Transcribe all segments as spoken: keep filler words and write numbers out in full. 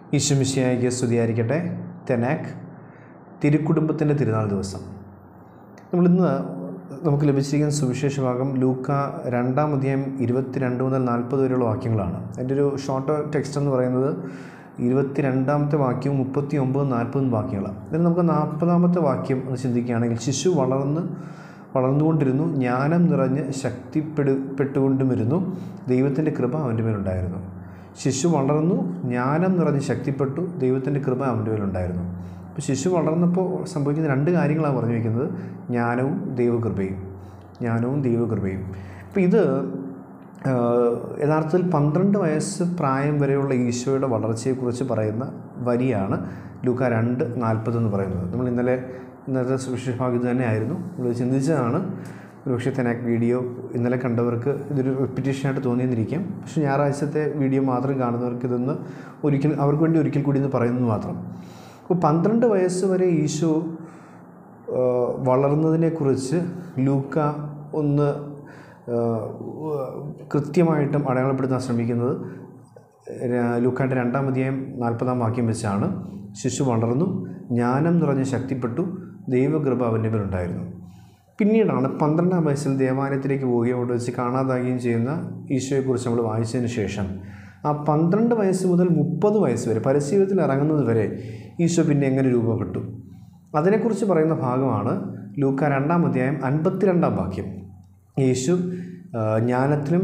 ഈശോ മിശിഹായ്ക്ക് സ്തുതിയായിരിക്കട്ടെ. തെനാക്ക് തിരുക്കുടുംബത്തിൻ്റെ തിരുനാൾ ദിവസം. നമ്മളിന്ന് നമുക്ക് ലഭിച്ചിരിക്കുന്ന സുവിശേഷ ഭാഗം ലൂക്ക രണ്ടാം അധ്യായം ഇരുപത്തിരണ്ട് മുതൽ നാൽപ്പത് വരെയുള്ള വാക്യങ്ങളാണ്. എൻ്റെ ഒരു ഷോർട്ട് ടെക്സ്റ്റ് എന്ന് പറയുന്നത് ഇരുപത്തി രണ്ടാമത്തെ വാക്യവും മുപ്പത്തി ഒമ്പതും നാൽപ്പതും വാക്യങ്ങളാണ്. ഇതിൽ നമുക്ക് നാൽപ്പതാമത്തെ വാക്യം എന്ന് ചിന്തിക്കുകയാണെങ്കിൽ, ശിശു വളർന്ന് വളർന്നുകൊണ്ടിരുന്നു, ജ്ഞാനം നിറഞ്ഞ് ശക്തിപ്പെടു പെട്ടുകൊണ്ടുമിരുന്നു, ദൈവത്തിൻ്റെ കൃപ അവൻ്റെ മേലുണ്ടായിരുന്നു. ശിശു വളർന്നു, ജ്ഞാനം നിറഞ്ഞ് ശക്തിപ്പെട്ടു, ദൈവത്തിൻ്റെ കൃപ അവൻ്റെ മേലുണ്ടായിരുന്നു. അപ്പോൾ ശിശു വളർന്നപ്പോൾ സംഭവിക്കുന്ന രണ്ട് കാര്യങ്ങളാണ് പറഞ്ഞു വയ്ക്കുന്നത്: ജ്ഞാനവും ദൈവകൃപയും. ജ്ഞാനവും ദൈവകൃപയും. അപ്പോൾ ഇത് യഥാർത്ഥത്തിൽ പന്ത്രണ്ട് വയസ്സ് പ്രായം വരെയുള്ള ഈശോയുടെ വളർച്ചയെക്കുറിച്ച് പറയുന്ന വരിയാണ് ലൂക്ക രണ്ട് നാൽപ്പതെന്ന് പറയുന്നത്. നമ്മൾ ഇന്നലെ ഇന്നത്തെ സുവിശേഷ ഭാഗം ഇത് തന്നെയായിരുന്നു. നമ്മൾ ചിന്തിച്ചതാണ്. ഒരുപക്ഷെ തെനാക്ക് വീഡിയോ ഇന്നലെ കണ്ടവർക്ക് ഇതൊരു റെപ്പിറ്റേഷനായിട്ട് തോന്നിയെന്നിരിക്കാം. പക്ഷേ ഞായറാഴ്ചത്തെ വീഡിയോ മാത്രം കാണുന്നവർക്ക് ഇതൊന്ന് ഒരിക്കൽ അവർക്ക് വേണ്ടി ഒരിക്കൽ കൂടി ഇത് പറയുന്നത് മാത്രം. അപ്പോൾ പന്ത്രണ്ട് വയസ്സ് വരെ ഈശോ വളർന്നതിനെക്കുറിച്ച് ലൂക്ക ഒന്ന് കൃത്യമായിട്ടും അടയാളപ്പെടുത്താൻ ശ്രമിക്കുന്നത് ലൂക്കാൻ്റെ രണ്ടാം അധ്യായം നാൽപ്പതാം വാക്യം വെച്ചാണ്. ശിശു വളർന്നു, ജ്ഞാനം നിറഞ്ഞ് ശക്തിപ്പെട്ടു, ദൈവകൃപ അവൻ്റെ മേലുണ്ടായിരുന്നു. പിന്നീടാണ് പന്ത്രണ്ടാം വയസ്സിൽ ദേവാലയത്തിലേക്ക് പോവുകയും അവിടെ വെച്ച് കാണാതാകുകയും ചെയ്യുന്ന ഈശോയെക്കുറിച്ച് നമ്മൾ വായിച്ചതിന് ശേഷം ആ പന്ത്രണ്ട് വയസ്സ് മുതൽ മുപ്പത് വയസ്സ് വരെ പരസ്യത്തിൽ ഇറങ്ങുന്നത് വരെ ഈശോ പിന്നെ എങ്ങനെ രൂപപ്പെട്ടു, അതിനെക്കുറിച്ച് പറയുന്ന ഭാഗമാണ് ലൂക്ക രണ്ടാം അധ്യായം അൻപത്തിരണ്ടാം വാക്യം. യേശു ജ്ഞാനത്തിലും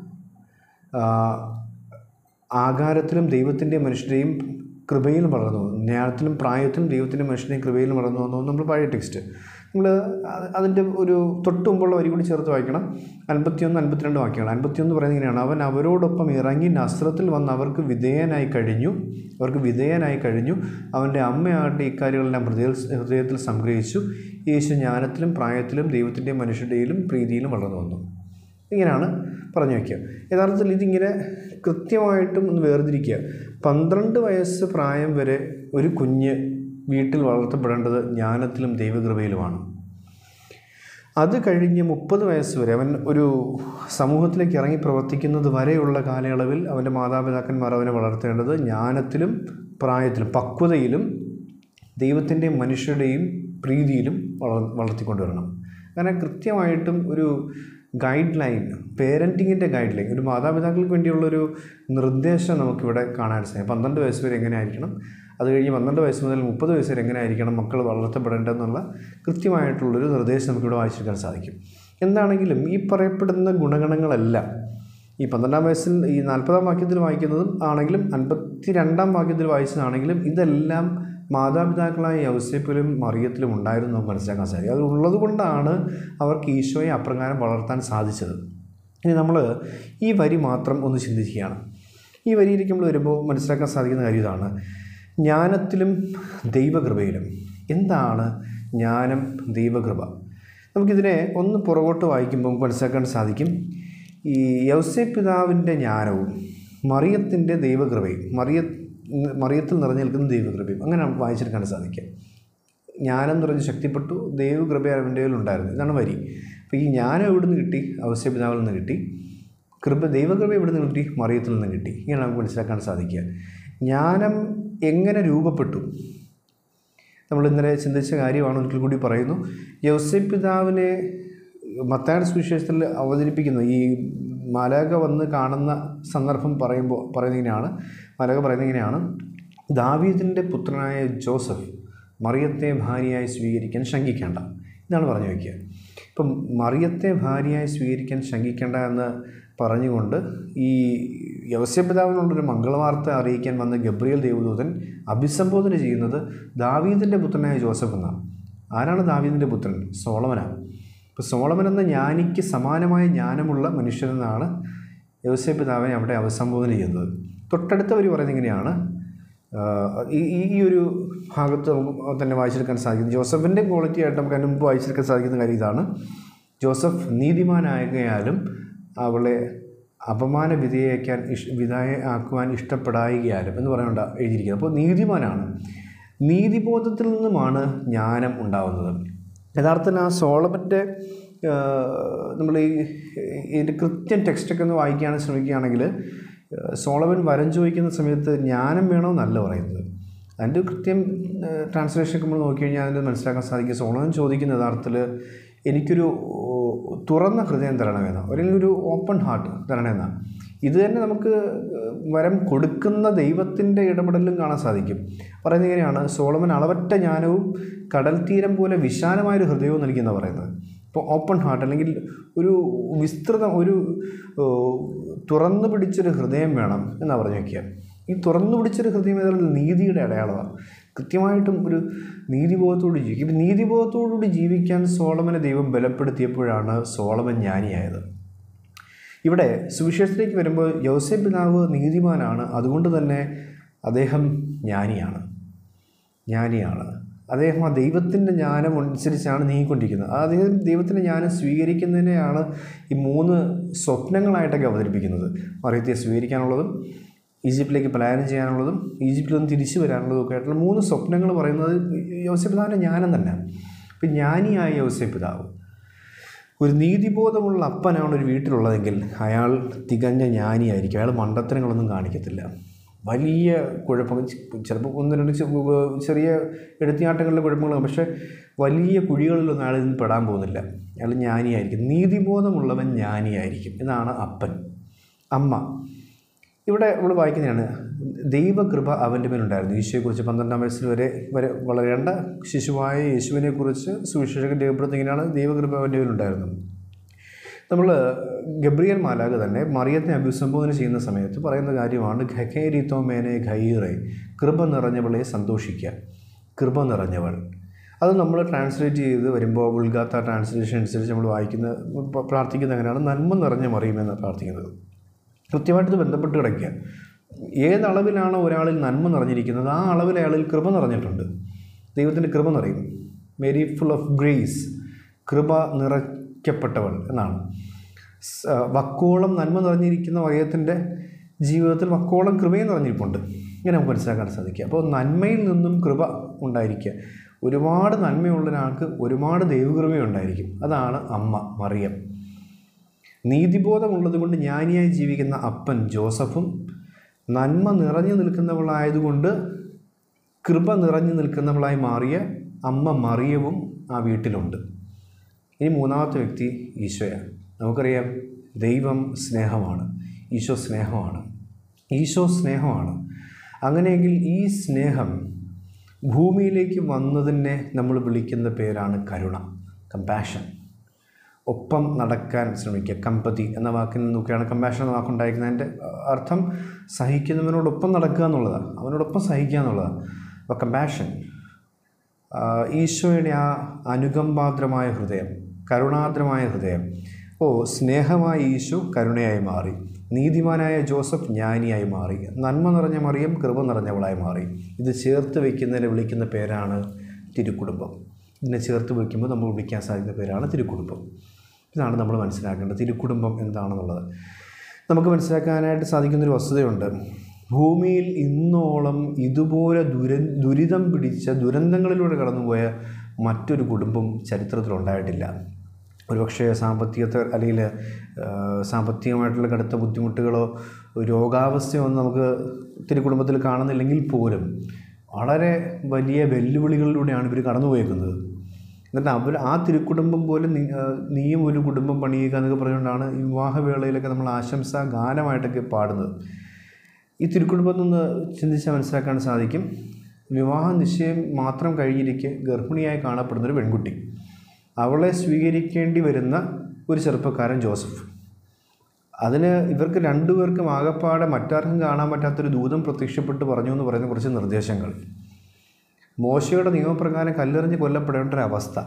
ആകാരത്തിലും ദൈവത്തിൻ്റെയും മനുഷ്യരുടെയും കൃപയിലും വളർന്നു വന്നു. ജ്ഞാനത്തിലും പ്രായത്തിലും ദൈവത്തിൻ്റെ മനുഷ്യൻ്റെയും കൃപയിലും വളർന്നു വന്നു. നമ്മൾ പഴയ ടെക്സ്റ്റ് നമ്മൾ അതിൻ്റെ ഒരു തൊട്ട് മുമ്പുള്ള വരി കൂടി ചേർത്ത് വായിക്കണം. അൻപത്തിയൊന്ന് അൻപത്തിരണ്ട് വാക്യങ്ങൾ. അൻപത്തിയൊന്ന് പറയുന്നത് ഇങ്ങനെയാണ്: അവൻ അവരോടൊപ്പം ഇറങ്ങി നസ്രത്തിൽ വന്ന് അവർക്ക് വിധേയനായി കഴിഞ്ഞു അവർക്ക് വിധേയനായി കഴിഞ്ഞു അവൻ്റെ അമ്മയാകട്ടെ ഇക്കാര്യങ്ങളെല്ലാം ഹൃദയ ഹൃദയത്തിൽ സംഗ്രഹിച്ചു. യേശു ജ്ഞാനത്തിലും പ്രായത്തിലും ദൈവത്തിൻ്റെയും മനുഷ്യരുടെയിലും പ്രീതിയിലും വളർന്നു വന്നു. ഇങ്ങനെയാണ് പറഞ്ഞു വയ്ക്കുക. യഥാർത്ഥത്തിൽ ഇതിങ്ങനെ കൃത്യമായിട്ടും ഒന്ന് വേർതിരിക്കുക. പന്ത്രണ്ട് വയസ്സ് പ്രായം വരെ ഒരു കുഞ്ഞ് വീട്ടിൽ വളർത്തപ്പെടേണ്ടത് ജ്ഞാനത്തിലും ദൈവകൃപയിലുമാണ്. അത് കഴിഞ്ഞ് മുപ്പത് വയസ്സ് വരെ അവൻ ഒരു സമൂഹത്തിലേക്ക് ഇറങ്ങി പ്രവർത്തിക്കുന്നത് വരെയുള്ള കാലയളവിൽ അവൻ്റെ മാതാപിതാക്കന്മാർ അവനെ വളർത്തേണ്ടത് ജ്ഞാനത്തിലും പ്രായത്തിലും പക്വതയിലും ദൈവത്തിൻ്റെയും മനുഷ്യരുടെയും പ്രീതിയിലും വളർ വളർത്തിക്കൊണ്ടുവരണം. കാരണം കൃത്യമായിട്ടും ഒരു ഗൈഡ് ലൈൻ, പേരൻറ്റിങ്ങിൻ്റെ ഗൈഡ് ലൈൻ, ഒരു മാതാപിതാക്കൾക്ക് വേണ്ടിയുള്ളൊരു നിർദ്ദേശം നമുക്കിവിടെ കാണാൻ സാധിക്കും. പന്ത്രണ്ട് വയസ്സ് വരെ എങ്ങനെ ആയിരിക്കണം, അത് കഴിഞ്ഞ് പന്ത്രണ്ട് വയസ്സ് മുതൽ മുപ്പത് വയസ്സ് വരെ എങ്ങനെ ആയിരിക്കണം മക്കൾ വളർത്തപ്പെടേണ്ടതെന്നുള്ള കൃത്യമായിട്ടുള്ളൊരു നിർദ്ദേശം നമുക്കിവിടെ വായിച്ചെടുക്കാൻ സാധിക്കും. എന്താണെങ്കിലും ഈ പറയപ്പെടുന്ന ഗുണഗണങ്ങളെല്ലാം ഈ പന്ത്രണ്ടാം വയസ്സിൽ ഈ നാൽപ്പതാം വാക്യത്തിൽ വായിക്കുന്നതും ആണെങ്കിലും അൻപത്തി രണ്ടാം വാക്യത്തിൽ വായിച്ചതാണെങ്കിലും ഇതെല്ലാം മാതാപിതാക്കളായ യൗസേപ്പിലും മറിയത്തിലും ഉണ്ടായിരുന്നു നമുക്ക് മനസ്സിലാക്കാൻ സാധിക്കും. അത് ഉള്ളത് കൊണ്ടാണ് അവർക്ക് ഈശോയെ അപ്രകാരം വളർത്താൻ സാധിച്ചത്. ഇനി നമ്മൾ ഈ വരി മാത്രം ഒന്ന് ചിന്തിക്കുകയാണ്. ഈ വരിയിലേക്ക് നമ്മൾ വരുമ്പോൾ മനസ്സിലാക്കാൻ സാധിക്കുന്ന കാര്യം ഇതാണ്: ജ്ഞാനത്തിലും ദൈവകൃപയിലും. എന്താണ് ജ്ഞാനം, ദൈവകൃപ? നമുക്കിതിനെ ഒന്ന് പുറകോട്ട് വായിക്കുമ്പോൾ നമുക്ക് മനസ്സിലാക്കാൻ സാധിക്കും. ഈ യൗസേപ്പ് പിതാവിൻ്റെ ജ്ഞാനവും മറിയത്തിൻ്റെ ദൈവകൃപയും, മറിയ മറിയത്തിൽ നിറഞ്ഞു നിൽക്കുന്ന ദൈവകൃപയും, അങ്ങനെ നമുക്ക് വായിച്ചെടുക്കാൻ സാധിക്കുക. ജ്ഞാനം നിറഞ്ഞ് ശക്തിപ്പെട്ടു, ദൈവകൃപ അവൻ്റെ ഉണ്ടായിരുന്നു. ഇതാണ് വരി. അപ്പോൾ ഈ ജ്ഞാനം എവിടെ നിന്ന് കിട്ടി? യൗസേപ്പ് പിതാവിൽ നിന്ന് കിട്ടി. കൃപ ദൈവകൃപ എവിടെ നിന്ന് കിട്ടി? മറിയത്തിൽ നിന്ന് കിട്ടി. ഇങ്ങനെ നമുക്ക് മനസ്സിലാക്കാൻ സാധിക്കുക. ജ്ഞാനം എങ്ങനെ രൂപപ്പെട്ടു? നമ്മൾ ഇന്നലെ ചിന്തിച്ച കാര്യമാണ് ഒരിക്കൽ കൂടി പറയുന്നു. യൗസേപ്പ് പിതാവിനെ മത്തായിയുടെ സുവിശേഷത്തിൽ അവതരിപ്പിക്കുന്ന ഈ മാലാഖ വന്ന് കാണുന്ന സന്ദർഭം പറയുമ്പോൾ പറയുന്നത് ഇങ്ങനെയാണ് മാലാഖ പറയുന്നത് ഇങ്ങനെയാണ്: ദാവീദിൻ്റെ പുത്രനായ ജോസഫ് മറിയത്തെ ഭാര്യയായി സ്വീകരിക്കാൻ ശങ്കിക്കേണ്ട. ഇതാണ് പറഞ്ഞു വയ്ക്കുക. ഇപ്പം മറിയത്തെ ഭാര്യയായി സ്വീകരിക്കാൻ ശങ്കിക്കേണ്ട എന്ന് പറഞ്ഞുകൊണ്ട് ഈ യൗസേപ്പ് പിതാവിനുള്ളൊരു മംഗളവാർത്ത അറിയിക്കാൻ വന്ന ഗബ്രിയേൽ ദേവദൂതൻ അഭിസംബോധന ചെയ്യുന്നത് ദാവീദിൻ്റെ പുത്രനായ ജോസഫ് എന്നാണ്. ആരാണ് ദാവീദിൻ്റെ പുത്രൻ? സോളമനാണ്. ഇപ്പോൾ സോളമൻ എന്ന ജ്ഞാനിക്ക് സമാനമായ ജ്ഞാനമുള്ള മനുഷ്യനെന്നാണ് യൗസേപ്പ് പിതാവിനെ അവിടെ അഭിസംബോധന ചെയ്യുന്നത്. തൊട്ടടുത്തവർ പറയുന്നത് ഇങ്ങനെയാണ്. ഈ ഈ ഒരു ഭാഗത്ത് നമുക്ക് തന്നെ വായിച്ചെടുക്കാൻ സാധിക്കും. ജോസഫിൻ്റെ ക്വാളിറ്റി ആയിട്ട് നമുക്ക് അതിന് മുമ്പ് വായിച്ചെടുക്കാൻ സാധിക്കുന്ന കാര്യം ഇതാണ്: ജോസഫ് നീതിമാനായകയാലും അവളെ അപമാന വിധേയക്കാൻ ഇഷ് വിധേയ ആക്കുവാൻ ഇഷ്ടപ്പെടായികയാലും എന്ന് പറയുന്നുണ്ട് എഴുതിയിരിക്കുന്നത്. അപ്പോൾ നീതിമാനാണ്. നീതിബോധത്തിൽ നിന്നുമാണ് ജ്ഞാനം ഉണ്ടാകുന്നത്. യഥാർത്ഥത്തിൽ ആ സോളമൻ്റെ നമ്മൾ ഈ ഇതിൻ്റെ കൃത്യം ടെക്സ്റ്റൊക്കെ ഒന്ന് വായിക്കാൻ ശ്രമിക്കുകയാണെങ്കിൽ സോളമൻ വരം ചോദിക്കുന്ന സമയത്ത് ജ്ഞാനം വേണമെന്നല്ല പറയുന്നത്. അതിൻ്റെ കൃത്യം ട്രാൻസ്ലേഷൻ നമ്മൾ നോക്കി കഴിഞ്ഞാൽ അതിന് മനസ്സിലാക്കാൻ സാധിക്കും. സോളമൻ ചോദിക്കുന്ന യഥാർത്ഥത്തിൽ എനിക്കൊരു തുറന്ന ഹൃദയം തരണമെന്ന്, അല്ലെങ്കിൽ ഒരു ഓപ്പൺ ഹാർട്ട് തരണമെന്നാണ്. ഇത് തന്നെ നമുക്ക് വരം കൊടുക്കുന്ന ദൈവത്തിൻ്റെ ഇടപെടലും കാണാൻ സാധിക്കും. പറയുന്നത് ഇങ്ങനെയാണ്, സോളമൻ അളവറ്റ ജ്ഞാനവും കടൽ തീരം പോലെ വിശാലമായൊരു ഹൃദയവും നൽകിയെന്ന് പറയുന്നത്. ഇപ്പോൾ ഓപ്പൺ ഹാർട്ട് അല്ലെങ്കിൽ ഒരു വിസ്തൃതം, ഒരു തുറന്നു പിടിച്ചൊരു ഹൃദയം വേണം എന്നാണ് പറഞ്ഞു വയ്ക്കുക. ഈ തുറന്നു പിടിച്ചൊരു ഹൃദയം ഏതായാലും നീതിയുടെ അടയാളമാണ്. കൃത്യമായിട്ടും ഒരു നീതിബോധത്തോട് ജീവിക്കും. ഇപ്പം നീതിബോധത്തോടുകൂടി ജീവിക്കാൻ സോളമനെ ദൈവം ബലപ്പെടുത്തിയപ്പോഴാണ് സോളമൻ ജ്ഞാനിയായത്. ഇവിടെ സുവിശേഷത്തിലേക്ക് വരുമ്പോൾ യോസേപ്പ് പിതാവ് നീതിമാനാണ്, അതുകൊണ്ട് തന്നെ അദ്ദേഹം ജ്ഞാനിയാണ് ജ്ഞാനിയാണ് അദ്ദേഹം ആ ദൈവത്തിൻ്റെ ജ്ഞാനം അനുസരിച്ചാണ് നീങ്ങിക്കൊണ്ടിരിക്കുന്നത്. അദ്ദേഹം ദൈവത്തിൻ്റെ ജ്ഞാനം സ്വീകരിക്കുന്നതിനെയാണ് ഈ മൂന്ന് സ്വപ്നങ്ങളായിട്ടൊക്കെ അവതരിപ്പിക്കുന്നത്. മറിയത്തെ സ്വീകരിക്കാനുള്ളതും ഈജിപ്തിലേക്ക് പലായനം ചെയ്യാനുള്ളതും ഈജിപ്തിൽ നിന്ന് തിരിച്ചു വരാനുള്ളതും ഒക്കെ ആയിട്ടുള്ള മൂന്ന് സ്വപ്നങ്ങൾ പറയുന്നത് യോസേപ്പ് പിതാവിൻ്റെ ജ്ഞാനം തന്നെ. ഇപ്പം ജ്ഞാനിയായ യോസേപ്പ് പിതാവ് ഒരു നീതിബോധമുള്ള അപ്പനാണ് ഒരു വീട്ടിലുള്ളതെങ്കിൽ അയാൾ തികഞ്ഞ ജ്ഞാനിയായിരിക്കും. അയാൾ മണ്ടത്തരങ്ങളൊന്നും കാണിക്കത്തില്ല. വലിയ കുഴപ്പം, ചിലപ്പോൾ ഒന്ന് രണ്ട് ചെറിയ എടുത്തിയാട്ടങ്ങളിലെ കുഴപ്പങ്ങൾ, പക്ഷേ വലിയ കുഴികളിലൊന്നും അയാൾ നിന്ന് പെടാൻ പോകുന്നില്ല. അയാൾ ജ്ഞാനിയായിരിക്കും. നീതിബോധമുള്ളവൻ ജ്ഞാനിയായിരിക്കും. ഇതാണ് അപ്പൻ. അമ്മ ഇവിടെ നമ്മൾ വായിക്കുന്നതാണ്, ദൈവകൃപ അവൻ്റെ മേലുണ്ടായിരുന്നു. ഈശോയെക്കുറിച്ച് പന്ത്രണ്ടാം വയസ്സിൽ വരെ വരെ വളരേണ്ട ശിശുവായ യേശുവിനെക്കുറിച്ച് സുവിശേഷകൻ രേഖപ്പെടുത്തുന്ന ഇങ്ങനെയാണ്, ദൈവകൃപ അവൻ്റെ മേലുണ്ടായിരുന്നു. നമ്മൾ ഗബ്രിയേൽ മാലാഖ തന്നെ മറിയത്തെ അഭിസംബോധന ചെയ്യുന്ന സമയത്ത് പറയുന്ന കാര്യമാണ്, ഖഖേരിത്തോ മേനെ ഖൈറേ, കൃപ നിറഞ്ഞവളെ സന്തോഷിക്കുക, കൃപ നിറഞ്ഞവൾ. അത് നമ്മൾ ട്രാൻസ്ലേറ്റ് ചെയ്ത് വരുമ്പോൾ ഉൾഗാത്ത ട്രാൻസ്ലേഷൻ അനുസരിച്ച് നമ്മൾ വായിക്കുന്ന പ്രാർത്ഥിക്കുന്ന അങ്ങനെയാണ്, നന്മ നിറഞ്ഞ മറിയുമെന്ന് പ്രാർത്ഥിക്കുന്നത്. കൃത്യമായിട്ട് ബന്ധപ്പെട്ട് കിടക്കുക. ഏതളവിലാണോ ഒരാളിൽ നന്മ നിറഞ്ഞിരിക്കുന്നത് ആ അളവിൽ അയാളിൽ കൃപ നിറഞ്ഞിട്ടുണ്ട്. ദൈവത്തിൻ്റെ കൃപ നിറയും. മേരി ഫുൾ ഓഫ് ഗ്രേസ്, കൃപ നിറയ്ക്കപ്പെട്ടവൾ എന്നാണ്. വക്കോളം നന്മ നിറഞ്ഞിരിക്കുന്ന മറിയത്തിൻ്റെ ജീവിതത്തിൽ വക്കോളം കൃപയും നിറഞ്ഞിരിപ്പുണ്ട്. ഇങ്ങനെ നമുക്ക് മനസ്സിലാക്കാൻ സാധിക്കുക. അപ്പോൾ നന്മയിൽ നിന്നും കൃപ ഉണ്ടായിരിക്കുക. ഒരുപാട് നന്മയുള്ള ഒരാൾക്ക് ഒരുപാട് ദൈവകൃപയും ഉണ്ടായിരിക്കും. അതാണ് അമ്മ മറിയം. നീതിബോധമുള്ളത് കൊണ്ട് ജ്ഞാനിയായി ജീവിക്കുന്ന അപ്പൻ ജോസഫും, നന്മ നിറഞ്ഞു നിൽക്കുന്നവളായതുകൊണ്ട് കൃപ നിറഞ്ഞു നിൽക്കുന്നവളായി മാറിയ അമ്മ മറിയവും ആ വീട്ടിലുണ്ട്. ഇനി മൂന്നാമത്തെ വ്യക്തി ഈശോയാണ്. നമുക്കറിയാം ദൈവം സ്നേഹമാണ്, ഈശോ സ്നേഹമാണ്. ഈശോ സ്നേഹമാണ്. അങ്ങനെയെങ്കിൽ ഈ സ്നേഹം ഭൂമിയിലേക്ക് വന്നതിനെ നമ്മൾ വിളിക്കുന്ന പേരാണ് കരുണ, കമ്പാഷൻ. ഒപ്പം നടക്കാൻ ശ്രമിക്കുക. കമ്പതി എന്ന വാക്കിൽ നിന്നൊക്കെയാണ് കമ്പാഷൻ എന്ന വാക്കുണ്ടായിരിക്കുന്നതിൻ്റെ അർത്ഥം സഹിക്കുന്നവനോടൊപ്പം നടക്കുക എന്നുള്ളതാണ്, അവനോടൊപ്പം സഹിക്കുക എന്നുള്ളതാണ്. അപ്പോൾ കമ്പാഷൻ, ഈശോയുടെ ആ അനുകമ്പാദ്രമായ ഹൃദയം, കരുണാദ്രമായ ഹൃദയം. ഓ സ്നേഹമായ ഈശോ കരുണയായി മാറി, നീതിമാനായ ജോസഫ് ജ്ഞാനിയായി മാറി, നന്മ നിറഞ്ഞ മറിയം കൃപ നിറഞ്ഞവളായി മാറി. ഇത് ചേർത്ത് വയ്ക്കുന്നതിനെ വിളിക്കുന്ന പേരാണ് തിരുക്കുടുംബം. ഇതിനെ ചേർത്ത് വയ്ക്കുമ്പോൾ നമ്മൾ വിളിക്കാൻ സാധിക്കുന്ന പേരാണ് തിരുക്കുടുംബം. ഇതാണ് നമ്മൾ മനസ്സിലാക്കേണ്ടത്, തിരുക്കുടുംബം എന്താണെന്നുള്ളത്. നമുക്ക് മനസ്സിലാക്കാനായിട്ട് സാധിക്കുന്നൊരു വസ്തുതയുണ്ട്. ഭൂമിയിൽ ഇന്നോളം ഇതുപോലെ ദുര ദുരിതം പിടിച്ച ദുരന്തങ്ങളിലൂടെ കടന്നുപോയ മറ്റൊരു കുടുംബം ചരിത്രത്തിലുണ്ടായിട്ടില്ല. ഒരുപക്ഷെ സാമ്പത്തികത്തെ അല്ലെങ്കിൽ സാമ്പത്തികമായിട്ടുള്ള കടുത്ത ബുദ്ധിമുട്ടുകളോ രോഗാവസ്ഥയോ ഒന്നും നമുക്ക് തിരുക്കുടുംബത്തിൽ കാണുന്നില്ലെങ്കിൽ പോലും വളരെ വലിയ വെല്ലുവിളികളിലൂടെയാണ് ഇവർ കടന്നുപോയേക്കുന്നത്. എന്നിട്ട് അവർ ആ തിരുക്കുടുംബം പോലെ നീയും ഒരു കുടുംബം പണിയുക എന്നൊക്കെ പറഞ്ഞുകൊണ്ടാണ് ഈ വിവാഹവേളയിലൊക്കെ നമ്മൾ ആശംസാ ഗാനമായിട്ടൊക്കെ പാടുന്നത്. ഈ തിരുക്കുടുംബത്തിൽ നിന്ന് ചിന്തിച്ചാൽ മനസ്സിലാക്കാൻ സാധിക്കും, വിവാഹ നിശ്ചയം മാത്രം കഴിഞ്ഞിരിക്കെ ഗർഭിണിയായി കാണപ്പെടുന്നൊരു പെൺകുട്ടി, അവളെ സ്വീകരിക്കേണ്ടി വരുന്ന ഒരു ചെറുപ്പക്കാരൻ ജോസഫ്. അതിന് ഇവർക്ക് രണ്ടുപേർക്കും ആകപ്പാടെ മറ്റാർക്കും കാണാൻ പറ്റാത്തൊരു ദൂതം പ്രത്യക്ഷപ്പെട്ട് പറഞ്ഞു എന്ന് പറയുന്ന കുറച്ച് നിർദ്ദേശങ്ങൾ. മോശയുടെ നിയമപ്രകാരം കല്ലെറിഞ്ഞ് കൊല്ലപ്പെടേണ്ട ഒരവസ്ഥ.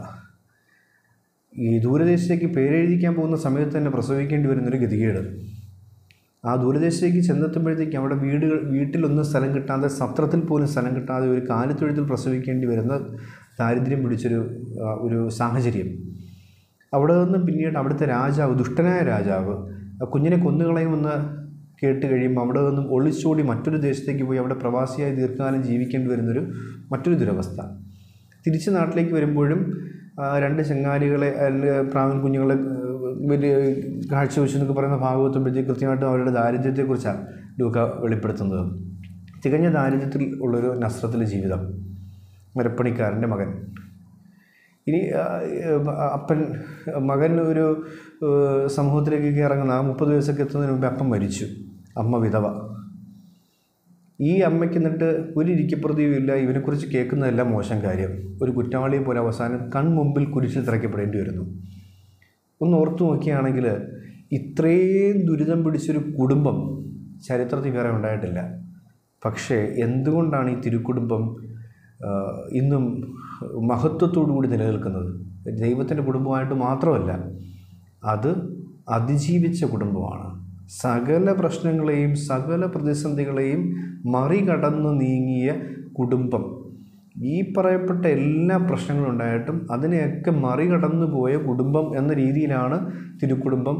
ഈ ദൂരദേശത്തേക്ക് പേരെഴുതിക്കാൻ പോകുന്ന സമയത്ത് തന്നെ പ്രസവിക്കേണ്ടി വരുന്നൊരു ഗതികേട്. ആ ദൂരദേശത്തേക്ക് ചെന്നെത്തുമ്പോഴത്തേക്ക് അവിടെ വീടുകൾ വീട്ടിലൊന്നും സ്ഥലം കിട്ടാതെ, സത്രത്തിൽ പോലും സ്ഥലം കിട്ടാതെ ഒരു കാലിത്തൊഴുത്തിൽ പ്രസവിക്കേണ്ടി വരുന്ന ദാരിദ്ര്യം പിടിച്ചൊരു ഒരു സാഹചര്യം. അവിടെ നിന്ന് പിന്നീട് അവിടുത്തെ രാജാവ്, ദുഷ്ടനായ രാജാവ് കുഞ്ഞിനെ കൊന്നുകളയുമെന്ന് കേട്ട് കഴിയുമ്പോൾ അവിടെ നിന്നും ഒളിച്ചോടി മറ്റൊരു ദേശത്തേക്ക് പോയി അവിടെ പ്രവാസിയായി ദീർഘകാലം ജീവിക്കേണ്ടി വരുന്നൊരു മറ്റൊരു ദുരവസ്ഥ. തിരിച്ച് നാട്ടിലേക്ക് വരുമ്പോഴും രണ്ട് ചങ്ങാലികളെ, പ്രാവിൻ കുഞ്ഞുങ്ങളെ വലിയ കാഴ്ചവെച്ചു എന്നൊക്കെ പറയുന്ന ഭാഗത്തുമ്പോഴത്തേക്ക് കൃത്യമായിട്ടും അവരുടെ ദാരിദ്ര്യത്തെക്കുറിച്ചാണ് ലൂക്ക വെളിപ്പെടുത്തുന്നത്. തികഞ്ഞ ദാരിദ്ര്യത്തിൽ ഉള്ളൊരു നസ്രത്തിലെ ജീവിതം, മരപ്പണിക്കാരൻ്റെ മകൻ. ഇനി അപ്പൻ മകൻ ഒരു സമൂഹത്തിലേക്കൊക്കെ ഇറങ്ങുന്ന ആ മുപ്പത് വയസ്സൊക്കെ എത്തുന്നതിന് മുമ്പ് അപ്പൻ മരിച്ചു, അമ്മ വിധവ. ഈ അമ്മയ്ക്ക് എന്നിട്ട് ഒരു ഇരിക്കപ്രതിയും ഇല്ല, ഇവനെക്കുറിച്ച് കേൾക്കുന്നതെല്ലാം മോശം കാര്യം. ഒരു കുറ്റവാളിയെ പോലെ അവസാനം കൺമുമ്പിൽ കുരിശിൽ തറയ്ക്കപ്പെടേണ്ടി വരുന്നു. ഒന്ന് ഓർത്തു നോക്കിയാണെങ്കിൽ ഇത്രയും ദുരിതം പിടിച്ചൊരു കുടുംബം ചരിത്രത്തിൽ വേറെ ഉണ്ടായിട്ടില്ല. പക്ഷേ എന്തുകൊണ്ടാണ് ഈ തിരുക്കുടുംബം ഇന്നും മഹത്വത്തോടു കൂടി നിലനിൽക്കുന്നത്? ദൈവത്തിൻ്റെ കുടുംബമായിട്ട് മാത്രമല്ല, അത് അതിജീവിച്ച കുടുംബമാണ്. സകല പ്രശ്നങ്ങളെയും സകല പ്രതിസന്ധികളെയും മറികടന്ന് നീങ്ങിയ കുടുംബം. ഈ പറയപ്പെട്ട എല്ലാ പ്രശ്നങ്ങളും ഉണ്ടായിട്ടും അതിനെയൊക്കെ മറികടന്നു പോയ കുടുംബം എന്ന രീതിയിലാണ് തിരുക്കുടുംബം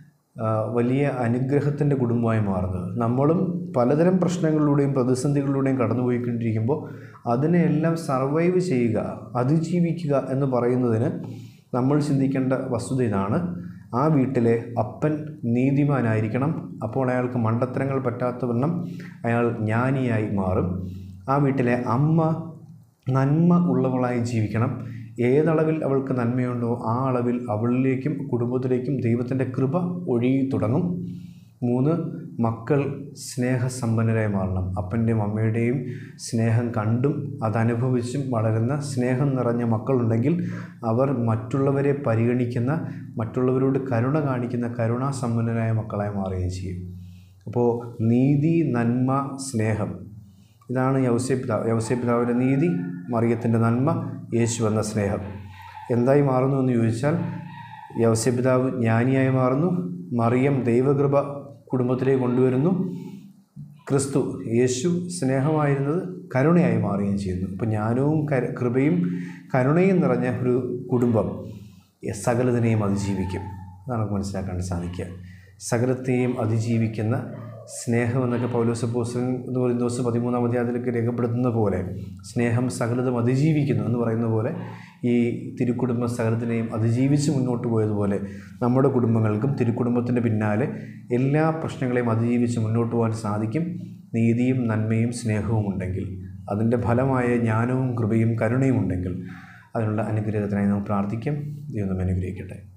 വലിയ അനുഗ്രഹത്തിൻ്റെ കുടുംബമായി മാറുന്നത്. നമ്മളും പലതരം പ്രശ്നങ്ങളിലൂടെയും പ്രതിസന്ധികളിലൂടെയും കടന്നുപോയിക്കൊണ്ടിരിക്കുമ്പോൾ അതിനെയെല്ലാം സർവൈവ് ചെയ്യുക, അതിജീവിക്കുക എന്ന് പറയുന്നതിന് നമ്മൾ ചിന്തിക്കേണ്ട വസ്തുത ഇതാണ്. ആ വീട്ടിലെ അപ്പൻ നീതിമാനായിരിക്കണം. അപ്പോൾ അയാൾക്ക് മണ്ടത്തരങ്ങൾ പറ്റാത്തവണ്ണം അയാൾ ജ്ഞാനിയായി മാറും. ആ വീട്ടിലെ അമ്മ നന്മ ഉള്ളവളായി ജീവിക്കണം. ഏതളവിൽ അവൾക്ക് നന്മയുണ്ടോ ആ അളവിൽ അവളിലേക്കും കുടുംബത്തിലേക്കും ദൈവത്തിൻ്റെ കൃപ ഒഴുകി തുടങ്ങും. മൂന്ന്, മക്കൾ സ്നേഹസമ്പന്നരായി മാറണം. അപ്പൻ്റെയും അമ്മയുടെയും സ്നേഹം കണ്ടും അതനുഭവിച്ചും വളരുന്ന സ്നേഹം നിറഞ്ഞ മക്കളുണ്ടെങ്കിൽ അവർ മറ്റുള്ളവരെ പരിഗണിക്കുന്ന, മറ്റുള്ളവരോട് കരുണ കാണിക്കുന്ന കരുണാസമ്പന്നരായ മക്കളായി മാറുകയും ചെയ്യും. അപ്പോൾ നീതി, നന്മ, സ്നേഹം, ഇതാണ് യൗസേപ്പിതാവ്. യൗസേപ്പിതാവിൻ്റെ നീതി, മറിയത്തിൻ്റെ നന്മ, യേശു എന്ന സ്നേഹം. എന്തായി മാറുന്നു എന്ന് ചോദിച്ചാൽ യൗസേപ്പിതാവ് ജ്ഞാനിയായി മാറുന്നു, മറിയം ദൈവകൃപ കുടുംബത്തിലേക്ക് കൊണ്ടുവരുന്നു, ക്രിസ്തു യേശു സ്നേഹമായിരുന്നത് കരുണയായി മാറുകയും ചെയ്യുന്നു. അപ്പോൾ ജ്ഞാനവും കൃപയും കരുണയും നിറഞ്ഞ ഒരു കുടുംബം സകലതിനെയും അതിജീവിക്കും. അതാണ് നമുക്ക് മനസ്സിലാക്കാൻ സാധിക്കുക. സകലത്തെയും അതിജീവിക്കുന്ന സ്നേഹം എന്നൊക്കെ പൗലോസ് അപ്പോസ്തലൻ എന്ന് പറയുന്ന ദിവസം പതിമൂന്നാം അധ്യായത്തിലേക്ക് രേഖപ്പെടുത്തുന്ന പോലെ സ്നേഹം സകലതും അതിജീവിക്കുന്നു എന്ന് പറയുന്ന പോലെ ഈ തിരുക്കുടുംബം സകലത്തിനെയും അതിജീവിച്ച് മുന്നോട്ട് പോയതുപോലെ നമ്മുടെ കുടുംബങ്ങൾക്കും തിരുക്കുടുംബത്തിൻ്റെ പിന്നാലെ എല്ലാ പ്രശ്നങ്ങളെയും അതിജീവിച്ച് മുന്നോട്ട് പോകാൻ സാധിക്കും. നീതിയും നന്മയും സ്നേഹവും ഉണ്ടെങ്കിൽ, അതിൻ്റെ ഫലമായ ജ്ഞാനവും കൃപയും കരുണയും ഉണ്ടെങ്കിൽ അതിനുള്ള അനുഗ്രഹത്തിനായി നാം പ്രാർത്ഥിക്കാം. ദൈവം നമ്മെ അനുഗ്രഹിക്കട്ടെ.